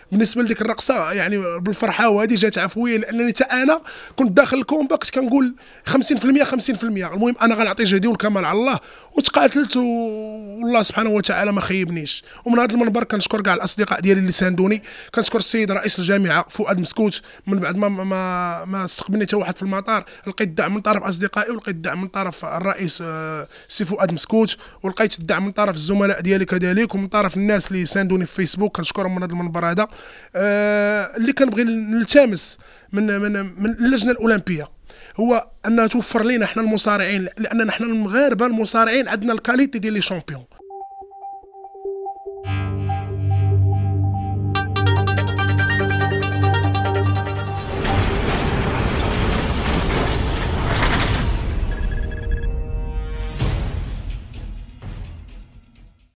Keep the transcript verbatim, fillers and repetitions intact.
بالنسبه لديك الرقصه يعني بالفرحه، وهذه جات عفويه لانني حتى انا كنت داخل الكومبا كنت كنقول خمسين في المية خمسين في المية. المهم انا غنعطي جهدي والكمال على الله، وتقاتلت والله سبحانه وتعالى ما خيبنيش. ومن هذا المنبر كنشكر كاع الاصدقاء ديالي اللي ساندوني، كنشكر السيد رئيس الجامعه فؤاد مسكوت. من بعد ما ما ما استقبلني حتى واحد في المطار لقيت الدعم من طرف اصدقائي، ولقيت الدعم من طرف الرئيس السي فؤاد مسكوت، ولقيت الدعم من طرف الزملاء ديالي كذلك، ومن طرف الناس اللي ساندوني في فيسبوك كنشكرهم من هذا المنبر هذا. آه اللي كنبغي نلتمس من من من اللجنه الاولمبيه هو انها توفر لنا احنا المصارعين، لان احنا المغاربه المصارعين عندنا الكاليتي ديال لي شامبيون.